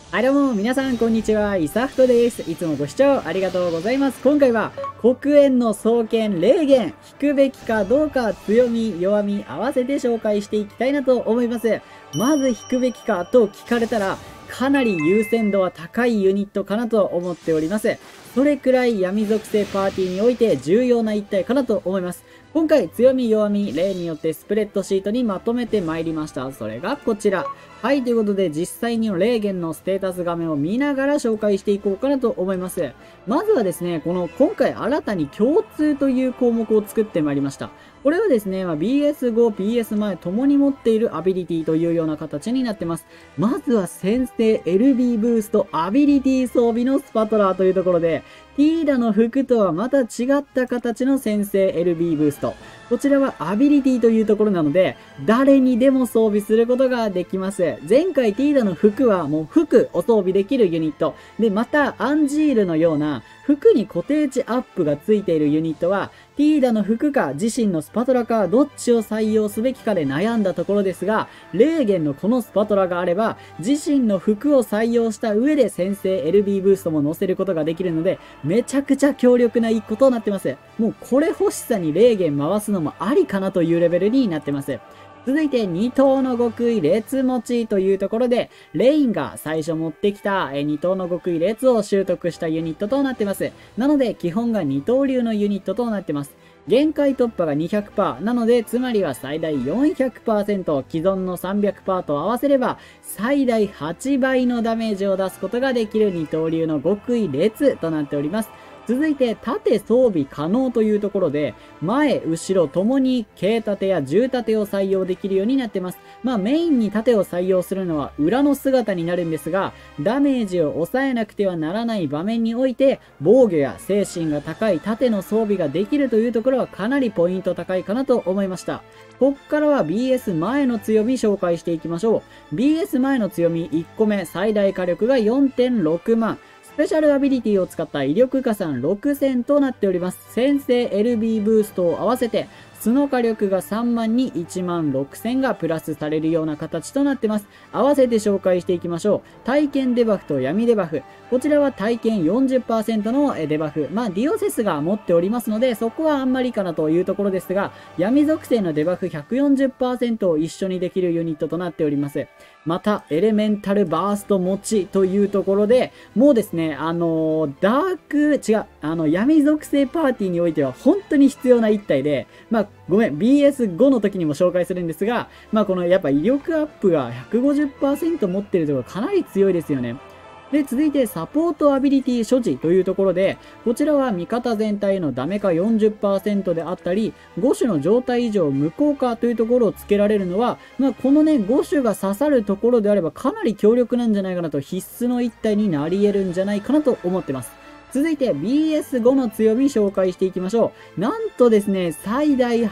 はいどうも、皆さんこんにちは、イサフトです。いつもご視聴ありがとうございます。今回は、黒煙の双剣霊言、引くべきかどうか、強み、弱み、合わせて紹介していきたいなと思います。まず引くべきかと聞かれたら、かなり優先度は高いユニットかなと思っております。それくらい闇属性パーティーにおいて重要な一体かなと思います。今回、強み弱み、例によってスプレッドシートにまとめてまいりました。それがこちら。はい、ということで実際に霊言のステータス画面を見ながら紹介していこうかなと思います。まずはですね、今回新たに共通という項目を作ってまいりました。これはですね、BS5、BS 前ともに持っているアビリティというような形になってます。まずは先制 LB ブーストアビリティ装備のスパトラーというところで、ティーダの服とはまた違った形の先制 LB ブースト。こちらはアビリティというところなので、誰にでも装備することができます。前回ティーダの服はもう服を装備できるユニット。で、またアンジールのような服に固定値アップがついているユニットは、ティーダの服か自身のスパトラかどっちを採用すべきかで悩んだところですが、霊言のこのスパトラがあれば、自身の服を採用した上で先制 LB ブーストも乗せることができるので、めちゃくちゃ強力な一個となってます。もうこれ欲しさに霊言回すのもありかなというレベルになってます。続いて2等の極意列持ちというところで、レインが最初持ってきた2等の極意列を習得したユニットとなってます。なので基本が二刀流のユニットとなってます。限界突破が 200% なので、つまりは最大 400%、既存の 300% と合わせれば、最大8倍のダメージを出すことができる二刀流の極意列となっております。続いて、盾装備可能というところで、前、後ろともに軽盾や重盾を採用できるようになってます。メインに盾を採用するのは裏の姿になるんですが、ダメージを抑えなくてはならない場面において、防御や精神が高い盾の装備ができるというところはかなりポイント高いかなと思いました。こっからは BS 前の強み紹介していきましょう。BS 前の強み1個目、最大火力が 4.6 万。スペシャルアビリティを使った威力加算6000となっております。先制 LB ブーストを合わせて、素の火力が3万に1万6000がプラスされるような形となってます。合わせて紹介していきましょう。体験デバフと闇デバフ。こちらは体験 40% のデバフ。ディオセスが持っておりますので、そこはあんまりかなというところですが、闇属性のデバフ 140% を一緒にできるユニットとなっております。また、エレメンタルバースト持ちというところで、もうですね、闇属性パーティーにおいては本当に必要な一体で、BS5 の時にも紹介するんですが、このやっぱ威力アップが 150% 持ってるところかなり強いですよね。で、続いてサポートアビリティ所持というところで、こちらは味方全体のダメ化 40% であったり、5種の状態以上無効化というところを付けられるのは、このね、5種が刺さるところであればかなり強力なんじゃないかなと必須の一体になり得るんじゃないかなと思ってます。続いて BS5 の強み紹介していきましょう。なんとですね、最大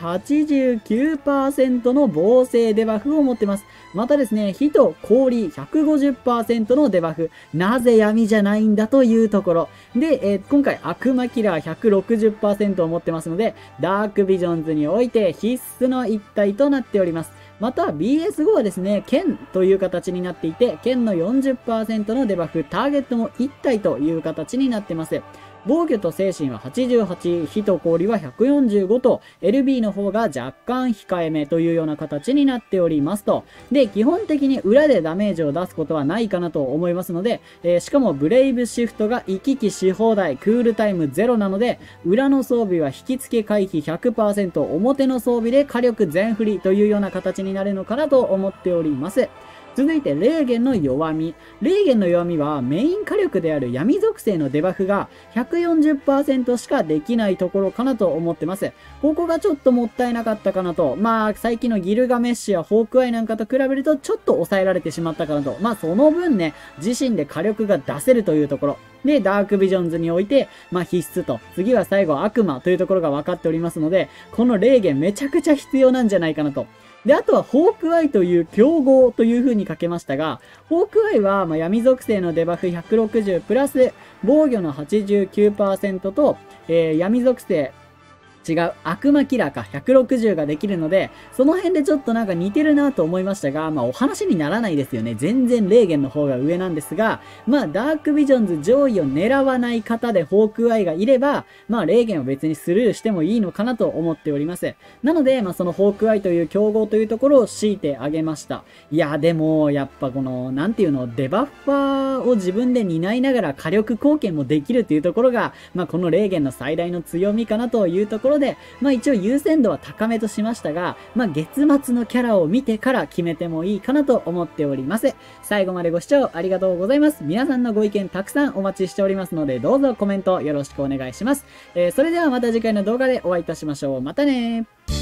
89% の防星デバフを持ってます。またですね、火と氷 150% のデバフ。なぜ闇じゃないんだというところ。で、今回悪魔キラー 160% を持ってますので、ダークビジョンズにおいて必須の一体となっております。また BS5 はですね、剣という形になっていて、剣の 40% のデバフ、ターゲットも1体という形になっています。防御と精神は88、火と氷は145と、LB の方が若干控えめというような形になっておりますと。で、基本的に裏でダメージを出すことはないかなと思いますので、しかもブレイブシフトが行き来し放題、クールタイム0なので、裏の装備は引き付け回避 100%、表の装備で火力全振りというような形になるのかなと思っております。続いて、霊言の弱み。霊言の弱みは、メイン火力である闇属性のデバフが 140% しかできないところかなと思ってます。ここがちょっともったいなかったかなと。最近のギルガメッシュやホークアイなんかと比べると、ちょっと抑えられてしまったかなと。その分ね、自身で火力が出せるというところ。で、ダークビジョンズにおいて、必須と。次は最後悪魔というところが分かっておりますので、この霊言めちゃくちゃ必要なんじゃないかなと。で、あとは、ホークアイという競合という風に書けましたが、ホークアイは、闇属性のデバフ160プラス、防御の 89% と、闇属性、 違う、悪魔キラーか160ができるので、その辺でちょっとなんか似てるなと思いましたが、まあお話にならないですよね。全然レーゲンの方が上なんですが、まあダークビジョンズ上位を狙わない方でホークアイがいれば、まあレーゲンを別にスルーしてもいいのかなと思っております。なので、まあそのホークアイという競合というところを強いてあげました。いや、でも、やっぱこの、なんていうの、デバッファーを自分で担いながら火力貢献もできるというところが、まあこのレーゲンの最大の強みかなというところで、まあ一応優先度は高めとしましたが、まあ月末のキャラを見てから決めてもいいかなと思っております。最後までご視聴ありがとうございます。皆さんのご意見たくさんお待ちしておりますので、どうぞコメントよろしくお願いします。それではまた次回の動画でお会いいたしましょう。またねー。